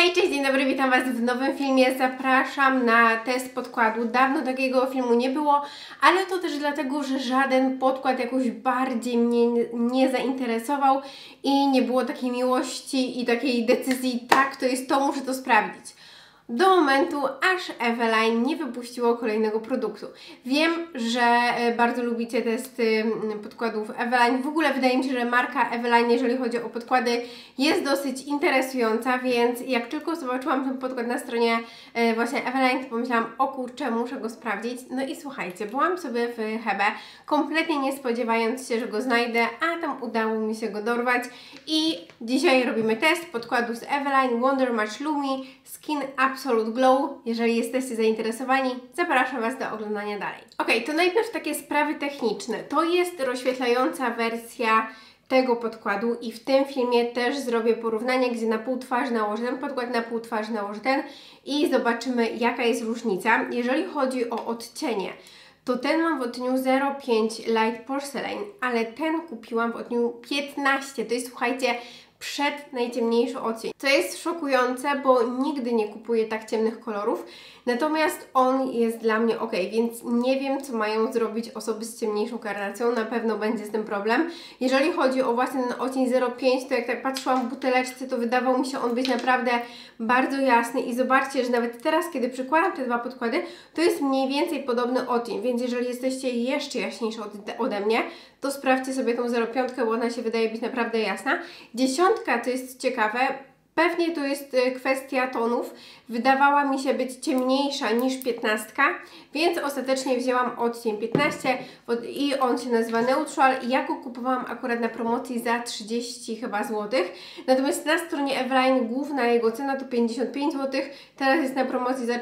Hej, cześć, dzień dobry, witam Was w nowym filmie. Zapraszam na test podkładu. Dawno takiego filmu nie było, ale to też dlatego, że żaden podkład jakoś bardziej mnie nie zainteresował i nie było takiej miłości i takiej decyzji, tak, to jest to, muszę to sprawdzić. Do momentu, aż Eveline nie wypuściło kolejnego produktu. Wiem, że bardzo lubicie testy podkładów Eveline. W ogóle wydaje mi się, że marka Eveline, jeżeli chodzi o podkłady, jest dosyć interesująca, więc jak tylko zobaczyłam ten podkład na stronie właśnie Eveline, to pomyślałam, o kurczę, muszę go sprawdzić. No i słuchajcie, byłam sobie w Hebe, kompletnie nie spodziewając się, że go znajdę, a tam udało mi się go dorwać. I dzisiaj robimy test podkładu z Eveline Wonder Match Lumi Skin Absolute Glow. Jeżeli jesteście zainteresowani, zapraszam Was do oglądania dalej. Ok, to najpierw takie sprawy techniczne. To jest rozświetlająca wersja tego podkładu i w tym filmie też zrobię porównanie, gdzie na pół twarzy nałożę ten podkład, na pół twarzy nałożę ten i zobaczymy, jaka jest różnica. Jeżeli chodzi o odcienie, to ten mam w odcieniu 05 Light Porcelain, ale ten kupiłam w odcieniu 15. To jest, słuchajcie, przed najciemniejszy odcień. Co jest szokujące, bo nigdy nie kupuję tak ciemnych kolorów, natomiast on jest dla mnie ok, więc nie wiem, co mają zrobić osoby z ciemniejszą karnacją, na pewno będzie z tym problem. Jeżeli chodzi o właśnie ten odcień 05, to jak tak patrzyłam w buteleczce, to wydawał mi się on być naprawdę bardzo jasny i zobaczcie, że nawet teraz, kiedy przykładam te dwa podkłady, to jest mniej więcej podobny odcień, więc jeżeli jesteście jeszcze jaśniejsi ode mnie, to sprawdźcie sobie tą 05, bo ona się wydaje być naprawdę jasna. 10 to jest ciekawe, pewnie to jest kwestia tonów. Wydawała mi się być ciemniejsza niż 15, więc ostatecznie wzięłam odcień 15 i on się nazywa Neutral i ja go kupowałam akurat na promocji za 30 chyba złotych. Natomiast na stronie Eveline główna jego cena to 55 zł, teraz jest na promocji za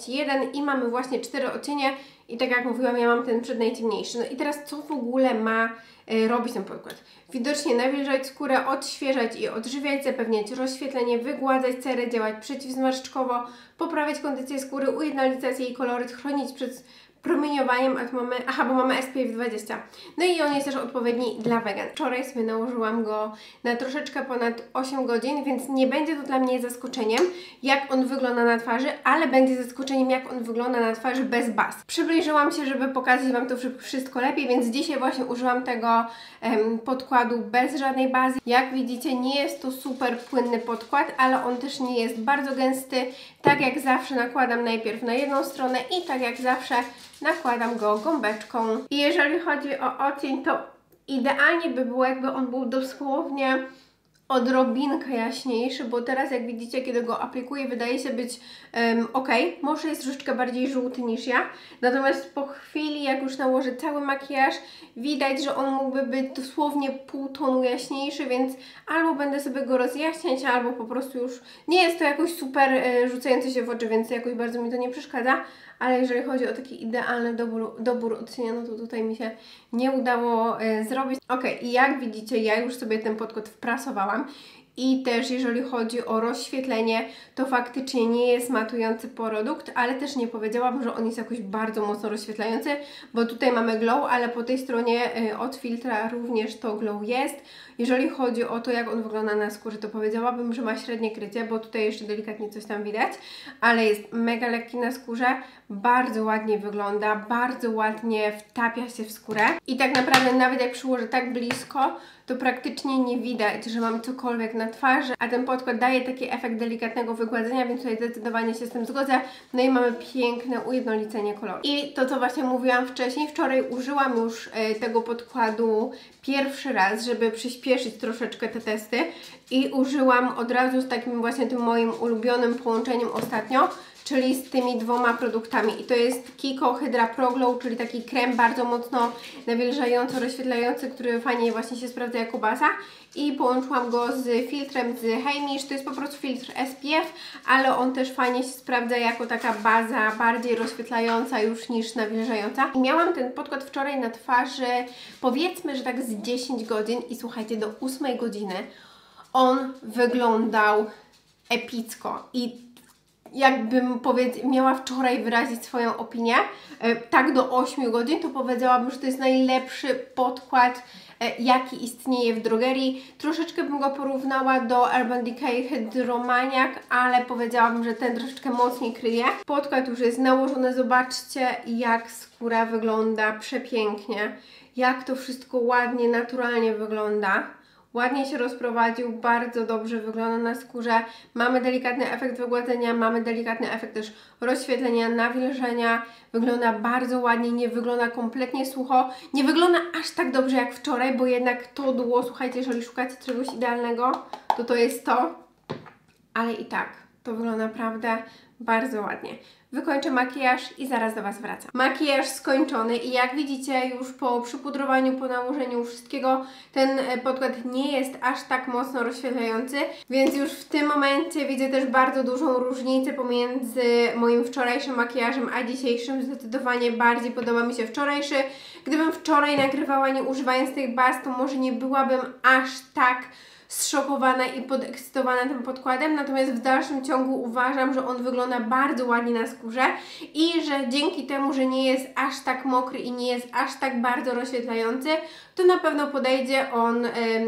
41 i mamy właśnie 4 odcienie. I tak jak mówiłam, ja mam ten przednajciemniejszy. No i teraz co w ogóle ma robić ten podkład? Widocznie nawilżać skórę, odświeżać i odżywiać, zapewniać rozświetlenie, wygładzać cerę, działać przeciwzmarszczkowo, poprawiać kondycję skóry, ujednolicać jej koloryt, chronić przed promieniowaniem, a tu mamy, bo mamy SPF 20. No i on jest też odpowiedni dla wegan. Wczoraj sobie nałożyłam go na troszeczkę ponad 8 godzin, więc nie będzie to dla mnie zaskoczeniem, jak on wygląda na twarzy, ale będzie zaskoczeniem, jak on wygląda na twarzy bez baz. Przybliżyłam się, żeby pokazać Wam to wszystko lepiej, więc dzisiaj właśnie użyłam tego podkładu bez żadnej bazy. Jak widzicie, nie jest to super płynny podkład, ale on też nie jest bardzo gęsty. Tak jak zawsze nakładam najpierw na jedną stronę i tak jak zawsze nakładam go gąbeczką. I jeżeli chodzi o odcień, to idealnie by było, jakby on był dosłownie odrobinkę jaśniejszy, bo teraz jak widzicie, kiedy go aplikuję, wydaje się być ok. Może jest troszeczkę bardziej żółty niż ja, natomiast po chwili, jak już nałożę cały makijaż, widać, że on mógłby być dosłownie pół tonu jaśniejszy, więc albo będę sobie go rozjaśniać, albo po prostu już nie jest to jakoś super rzucające się w oczy, więc jakoś bardzo mi to nie przeszkadza. Ale jeżeli chodzi o taki idealny dobór odcienia, no to tutaj mi się nie udało zrobić. Ok, i jak widzicie, ja już sobie ten podkład wprasowałam. I też jeżeli chodzi o rozświetlenie, to faktycznie nie jest matujący produkt, ale też nie powiedziałabym, że on jest jakoś bardzo mocno rozświetlający, bo tutaj mamy glow, ale po tej stronie od filtra również to glow jest. Jeżeli chodzi o to, jak on wygląda na skórze, to powiedziałabym, że ma średnie krycie, bo tutaj jeszcze delikatnie coś tam widać, ale jest mega lekki na skórze, bardzo ładnie wygląda, bardzo ładnie wtapia się w skórę i tak naprawdę nawet jak przyłożę tak blisko, to praktycznie nie widać, że mam cokolwiek na twarzy, a ten podkład daje taki efekt delikatnego wygładzenia, więc tutaj zdecydowanie się z tym zgodzę. No i mamy piękne ujednolicenie koloru. I to, co właśnie mówiłam wcześniej, wczoraj użyłam już tego podkładu pierwszy raz, żeby przyspieszyć troszeczkę te testy i użyłam od razu z takim właśnie tym moim ulubionym połączeniem ostatnio, czyli z tymi dwoma produktami. I to jest Kiko Hydra Pro Glow, czyli taki krem bardzo mocno nawilżający, rozświetlający, który fajnie właśnie się sprawdza jako baza. I połączyłam go z filtrem z Heimish. To jest po prostu filtr SPF, ale on też fajnie się sprawdza jako taka baza, bardziej rozświetlająca już niż nawilżająca. I miałam ten podkład wczoraj na twarzy, powiedzmy, że tak z 10 godzin i słuchajcie, do 8 godziny on wyglądał epicko. I jakbym miała wczoraj wyrazić swoją opinię, tak do 8 godzin, to powiedziałabym, że to jest najlepszy podkład, jaki istnieje w drogerii. Troszeczkę bym go porównała do Urban Decay Hydromaniac, ale powiedziałabym, że ten troszeczkę mocniej kryje. Podkład już jest nałożony, zobaczcie jak skóra wygląda przepięknie, jak to wszystko ładnie, naturalnie wygląda. Ładnie się rozprowadził, bardzo dobrze wygląda na skórze. Mamy delikatny efekt wygładzenia, mamy delikatny efekt też rozświetlenia, nawilżenia. Wygląda bardzo ładnie, nie wygląda kompletnie sucho. Nie wygląda aż tak dobrze jak wczoraj, bo jednak to duo, słuchajcie, jeżeli szukacie czegoś idealnego, to jest to. Ale i tak, to wygląda naprawdę bardzo ładnie. Wykończę makijaż i zaraz do Was wracam. Makijaż skończony i jak widzicie już po przypudrowaniu, po nałożeniu wszystkiego ten podkład nie jest aż tak mocno rozświetlający, więc już w tym momencie widzę też bardzo dużą różnicę pomiędzy moim wczorajszym makijażem a dzisiejszym. Zdecydowanie bardziej podoba mi się wczorajszy. Gdybym wczoraj nagrywała nie używając tych baz, to może nie byłabym aż tak zszokowana i podekscytowana tym podkładem, natomiast w dalszym ciągu uważam, że on wygląda bardzo ładnie na skórze i że dzięki temu, że nie jest aż tak mokry i nie jest aż tak bardzo rozświetlający, to na pewno podejdzie on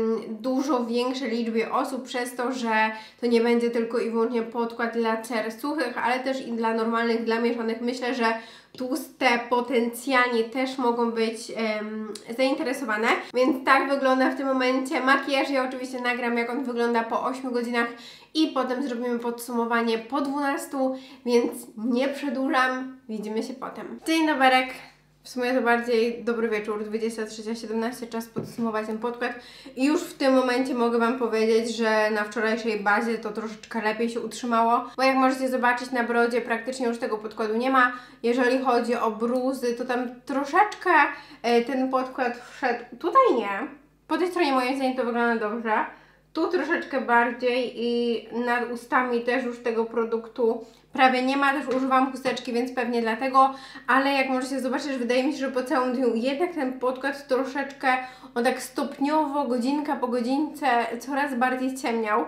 dużo większej liczbie osób przez to, że to nie będzie tylko i wyłącznie podkład dla cer suchych, ale też i dla normalnych, dla mieszanych. Myślę, że tłuste potencjalnie też mogą być zainteresowane, więc tak wygląda w tym momencie makijaż. Ja oczywiście nagram, jak on wygląda po 8 godzinach i potem zrobimy podsumowanie po 12, więc nie przedłużam, widzimy się potem. Dzień doberek. W sumie to bardziej dobry wieczór, 23:17, czas podsumować ten podkład i już w tym momencie mogę Wam powiedzieć, że na wczorajszej bazie to troszeczkę lepiej się utrzymało, bo jak możecie zobaczyć na brodzie praktycznie już tego podkładu nie ma. Jeżeli chodzi o bruzy, to tam troszeczkę ten podkład wszedł, tutaj nie, po tej stronie moim zdaniem to wygląda dobrze. Tu troszeczkę bardziej i nad ustami też już tego produktu prawie nie ma, też używam chusteczki, więc pewnie dlatego, ale jak możecie zobaczyć, wydaje mi się, że po całym dniu jednak ten podkład troszeczkę, on tak stopniowo, godzinka po godzince coraz bardziej ciemniał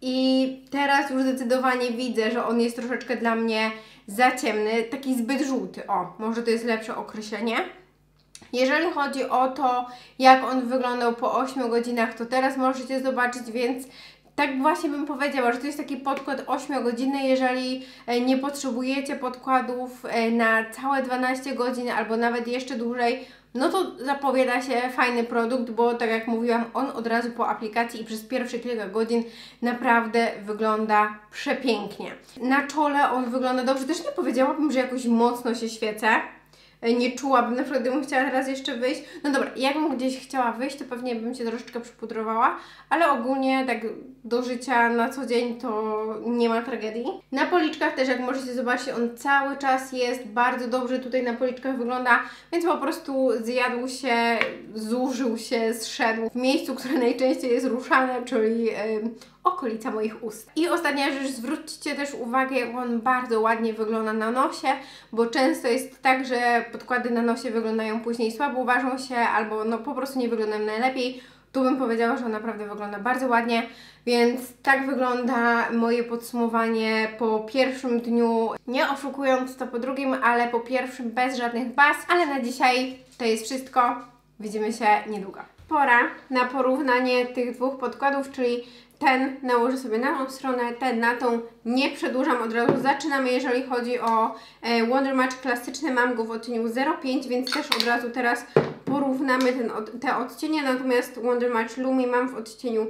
i teraz już zdecydowanie widzę, że on jest troszeczkę dla mnie za ciemny, taki zbyt żółty, o, może to jest lepsze określenie. Jeżeli chodzi o to, jak on wyglądał po 8 godzinach, to teraz możecie zobaczyć, więc tak właśnie bym powiedziała, że to jest taki podkład 8-godzinny. Jeżeli nie potrzebujecie podkładów na całe 12 godzin albo nawet jeszcze dłużej, no to zapowiada się fajny produkt, bo tak jak mówiłam, on od razu po aplikacji i przez pierwsze kilka godzin naprawdę wygląda przepięknie. Na czole on wygląda dobrze, też nie powiedziałabym, że jakoś mocno się świecę. Nie czułabym, na przykład gdybym chciała teraz jeszcze wyjść. No dobra, jakbym gdzieś chciała wyjść, to pewnie bym się troszeczkę przypudrowała, ale ogólnie tak do życia na co dzień to nie ma tragedii. Na policzkach też, jak możecie zobaczyć, on cały czas jest bardzo dobrze tutaj na policzkach wygląda, więc po prostu zjadł się, zużył się, zszedł w miejscu, które najczęściej jest ruszane, czyli okolica moich ust. I ostatnia rzecz, zwróćcie też uwagę, jak on bardzo ładnie wygląda na nosie, bo często jest tak, że podkłady na nosie wyglądają później słabo, ważą się albo no po prostu nie wyglądają najlepiej. Tu bym powiedziała, że on naprawdę wygląda bardzo ładnie, więc tak wygląda moje podsumowanie po pierwszym dniu, nie oszukując to po drugim, ale po pierwszym bez żadnych baz, ale na dzisiaj to jest wszystko. Widzimy się niedługo. Pora na porównanie tych dwóch podkładów, czyli ten nałożę sobie na tą stronę, ten na tą. Nie przedłużam, od razu zaczynamy. Jeżeli chodzi o Wonder Match klasyczny, mam go w odcieniu 05, więc też od razu teraz porównamy te odcienie. Natomiast Wonder Match Lumi mam w odcieniu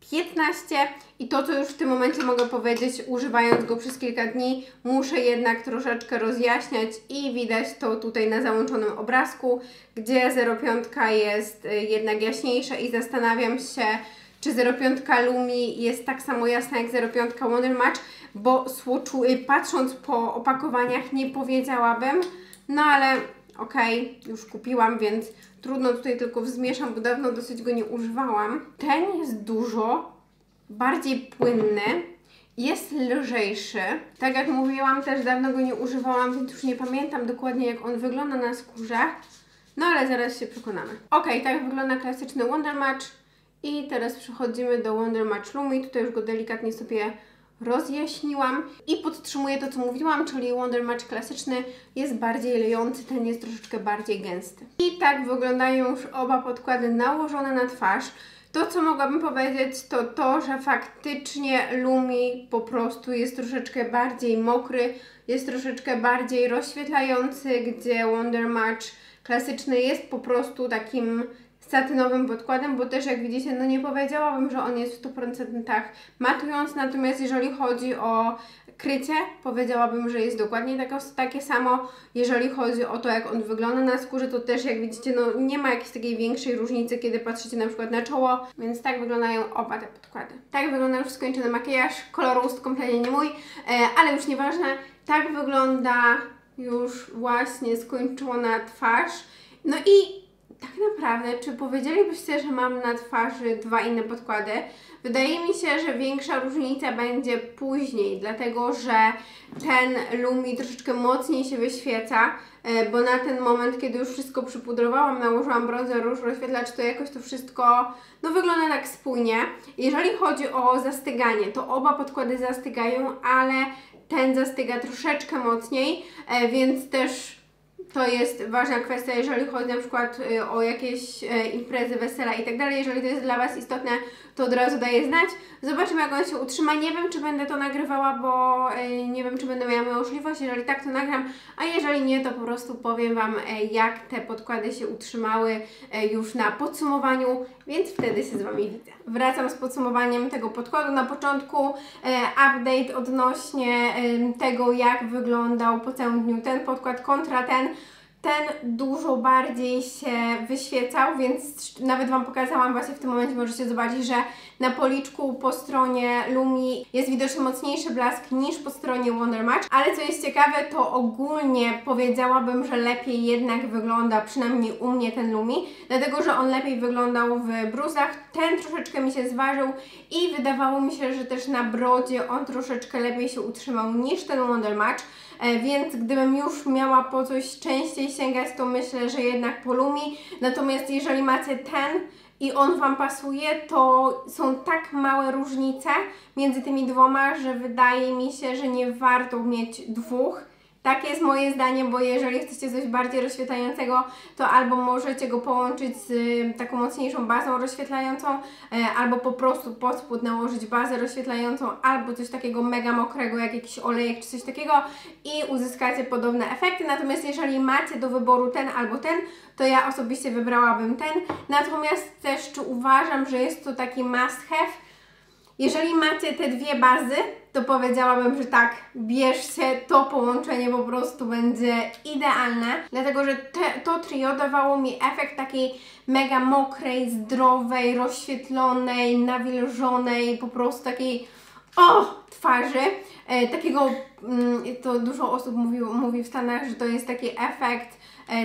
15 i to, co już w tym momencie mogę powiedzieć, używając go przez kilka dni, muszę jednak troszeczkę rozjaśniać i widać to tutaj na załączonym obrazku, gdzie 05 jest jednak jaśniejsza i zastanawiam się, czy 05 Lumi jest tak samo jasna jak 05 Wonder Match, bo patrząc po opakowaniach nie powiedziałabym, no ale okej, już kupiłam, więc trudno tutaj tylko zmieszam, bo dawno dosyć go nie używałam. Ten jest dużo bardziej płynny, jest lżejszy. Tak jak mówiłam, też dawno go nie używałam, więc już nie pamiętam dokładnie, jak on wygląda na skórze. No ale zaraz się przekonamy. Okej, tak wygląda klasyczny Wonder Match. I teraz przechodzimy do Wonder Match Lumi. Tutaj już go delikatnie sobie rozjaśniłam i podtrzymuję to, co mówiłam, czyli Wonder Match klasyczny jest bardziej lejący, ten jest troszeczkę bardziej gęsty. I tak wyglądają już oba podkłady nałożone na twarz. To, co mogłabym powiedzieć, to to, że faktycznie Lumi po prostu jest troszeczkę bardziej mokry, jest troszeczkę bardziej rozświetlający, gdzie Wonder Match klasyczny jest po prostu takim satynowym podkładem, bo też jak widzicie, no nie powiedziałabym, że on jest w 100% matujący, natomiast jeżeli chodzi o krycie, powiedziałabym, że jest dokładnie takie samo. Jeżeli chodzi o to, jak on wygląda na skórze, to też jak widzicie, no nie ma jakiejś takiej większej różnicy, kiedy patrzycie na przykład na czoło, więc tak wyglądają oba te podkłady. Tak wygląda już skończony makijaż, kolor ust kompletnie nie mój, ale już nieważne. Tak wygląda już właśnie skończona twarz. No i tak naprawdę, czy powiedzielibyście, że mam na twarzy dwa inne podkłady? Wydaje mi się, że większa różnica będzie później, dlatego że ten Lumi troszeczkę mocniej się wyświeca, bo na ten moment, kiedy już wszystko przypudrowałam, nałożyłam bronzer, róż, rozświetlacz, to jakoś to wszystko no wygląda tak spójnie. Jeżeli chodzi o zastyganie, to oba podkłady zastygają, ale ten zastyga troszeczkę mocniej, więc też to jest ważna kwestia, jeżeli chodzi na przykład o jakieś imprezy, wesela i tak dalej. Jeżeli to jest dla Was istotne, to od razu daję znać. Zobaczymy, jak on się utrzyma. Nie wiem, czy będę to nagrywała, bo nie wiem, czy będę miała możliwość. Jeżeli tak, to nagram, a jeżeli nie, to po prostu powiem Wam, jak te podkłady się utrzymały już na podsumowaniu, więc wtedy się z Wami widzę. Wracam z podsumowaniem tego podkładu. Na początku update odnośnie tego, jak wyglądał po całym dniu ten podkład kontra ten. Ten dużo bardziej się wyświecał, więc nawet Wam pokazałam, właśnie w tym momencie możecie zobaczyć, że na policzku po stronie Lumi jest widoczny mocniejszy blask niż po stronie Wonder Match, ale co jest ciekawe, to ogólnie powiedziałabym, że lepiej jednak wygląda, przynajmniej u mnie, ten Lumi, dlatego że on lepiej wyglądał w bruzach, ten troszeczkę mi się zważył i wydawało mi się, że też na brodzie on troszeczkę lepiej się utrzymał niż ten Wonder Match. Więc gdybym już miała po coś częściej sięgać, to myślę, że jednak po Lumi. Natomiast jeżeli macie ten i on Wam pasuje, to są tak małe różnice między tymi dwoma, że wydaje mi się, że nie warto mieć dwóch. Takie jest moje zdanie, bo jeżeli chcecie coś bardziej rozświetlającego, to albo możecie go połączyć z taką mocniejszą bazą rozświetlającą, albo po prostu pod spód nałożyć bazę rozświetlającą, albo coś takiego mega mokrego, jak jakiś olejek czy coś takiego i uzyskacie podobne efekty. Natomiast jeżeli macie do wyboru ten albo ten, to ja osobiście wybrałabym ten. Natomiast też uważam, że jest to taki must have. Jeżeli macie te dwie bazy, to powiedziałabym, że tak, bierzcie, to połączenie po prostu będzie idealne, dlatego że to trio dawało mi efekt takiej mega mokrej, zdrowej, rozświetlonej, nawilżonej, po prostu takiej twarzy. Takiego, to dużo osób mówi w Stanach, że to jest taki efekt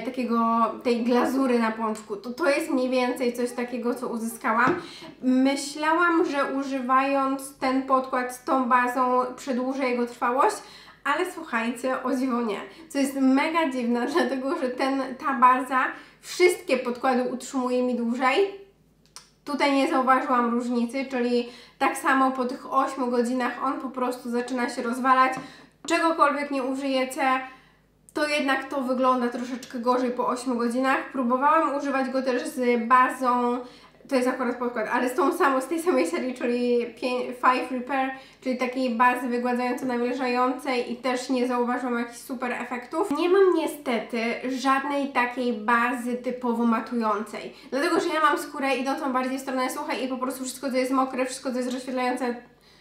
tej glazury na pączku. To jest mniej więcej coś takiego, co uzyskałam. Myślałam, że używając ten podkład z tą bazą przedłużę jego trwałość, ale słuchajcie, o dziwo nie. Co jest mega dziwne, dlatego że ta baza wszystkie podkłady utrzymuje mi dłużej. Tutaj nie zauważyłam różnicy, czyli tak samo po tych 8 godzinach on po prostu zaczyna się rozwalać. Czegokolwiek nie użyjecie, to jednak to wygląda troszeczkę gorzej po 8 godzinach. Próbowałam używać go też z bazą, to jest akurat podkład, ale z tej samej serii, czyli 5 Repair, czyli takiej bazy wygładzająco-nawilżającej i też nie zauważyłam jakichś super efektów. Nie mam niestety żadnej takiej bazy typowo matującej, dlatego że ja mam skórę idącą bardziej w stronę suchej i po prostu wszystko, co jest mokre, wszystko, co jest rozświetlające,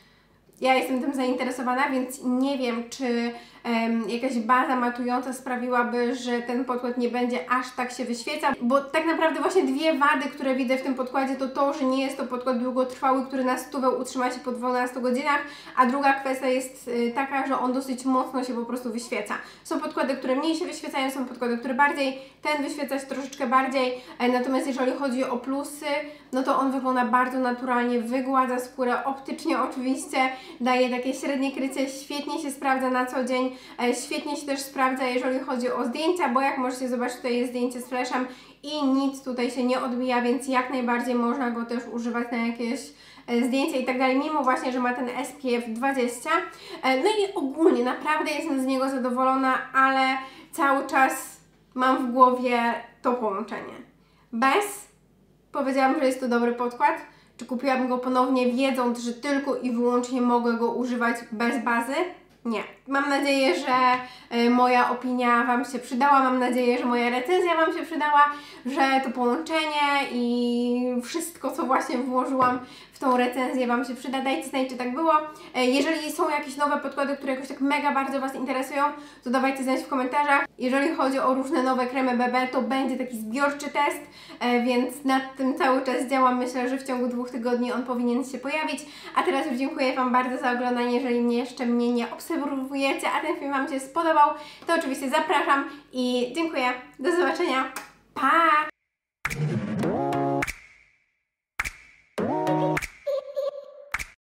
ja jestem tym zainteresowana, więc nie wiem, czy jakaś baza matująca sprawiłaby, że ten podkład nie będzie aż tak się wyświecał, bo tak naprawdę właśnie dwie wady, które widzę w tym podkładzie, to, że nie jest to podkład długotrwały, który na stówę utrzyma się po 12 godzinach, a druga kwestia jest taka, że on dosyć mocno się po prostu wyświeca. Są podkłady, które mniej się wyświecają, są podkłady, które bardziej, ten wyświeca się troszeczkę bardziej, natomiast jeżeli chodzi o plusy, no to on wygląda bardzo naturalnie, wygładza skórę optycznie oczywiście, daje takie średnie krycie, świetnie się sprawdza na co dzień, świetnie się też sprawdza, jeżeli chodzi o zdjęcia, bo jak możecie zobaczyć, tutaj jest zdjęcie z flashem i nic tutaj się nie odbija, więc jak najbardziej można go też używać na jakieś zdjęcia i tak dalej, mimo właśnie, że ma ten SPF 20. No i ogólnie naprawdę jestem z niego zadowolona, ale cały czas mam w głowie to połączenie. Powiedziałam, że jest to dobry podkład. Czy kupiłabym go ponownie, wiedząc, że tylko i wyłącznie mogę go używać bez bazy? Nie. Mam nadzieję, że moja opinia Wam się przydała, mam nadzieję, że moja recenzja Wam się przydała, że to połączenie i wszystko, co właśnie włożyłam w tą recenzję Wam się przyda. Dajcie znać, czy tak było. Jeżeli są jakieś nowe podkłady, które jakoś tak mega bardzo Was interesują, to dawajcie znać w komentarzach. Jeżeli chodzi o różne nowe kremy BB, to będzie taki zbiorczy test, więc nad tym cały czas działam. Myślę, że w ciągu 2 tygodni on powinien się pojawić. A teraz już dziękuję Wam bardzo za oglądanie. Jeżeli jeszcze mnie nie obserwujecie, a ten film Wam się spodobał, to oczywiście zapraszam i dziękuję. Do zobaczenia. Pa!